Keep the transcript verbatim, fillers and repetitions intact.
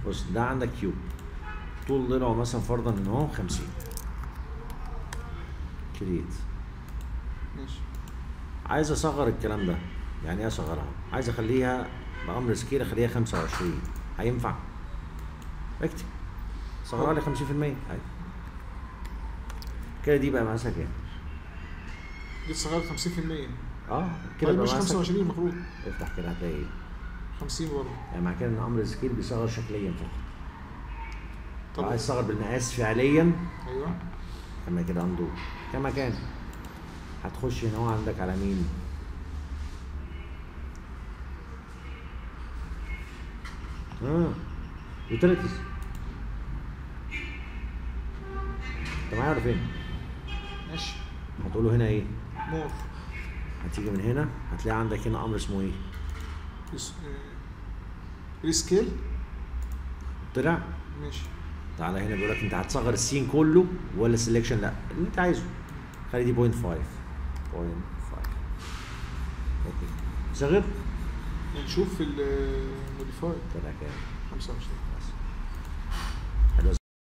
بص ده عندك كيوب طول ضلعه مثلا فرضا ان هو خمسين. كريت. ماشي. عايز اصغر الكلام ده، يعني ايه اصغرها؟ عايز اخليها بامر سكيل اخليها خمسة وعشرين، هينفع؟ اكتب صغرها لي خمسين في المية عادي. كده دي بقى مقاسها كام؟ دي صغيرة خمسين في المية. اه كده طيب بقى مش مقاسها خمسة وعشرين المفروض. افتح كده هتلاقي ايه؟ خمسين برضه. يعني معنى كده ان امر سكيل بيصغر شكليا فقط. طب عايز تصغر بالمقاس فعليا. ايوه. اما كده اندور كما كان. هتخش هنا هو عندك على مين؟ اه يوتيليتيز. انت معايا ولا فين؟ ماشي. هتقول له هنا ايه؟ مور. هتيجي من هنا هتلاقي عندك هنا امر اسمه ايه؟ ريسكيل. طلع؟ ماشي. تعالى هنا بيقول لك انت هتصغر السين كله ولا السلكشن؟ لا اللي انت عايزه. خلي دي بوينت فايف. بوينت فايف. اوكي. صغر؟ نشوف في الموديفاي. طلع كام؟ خمسة وعشرين.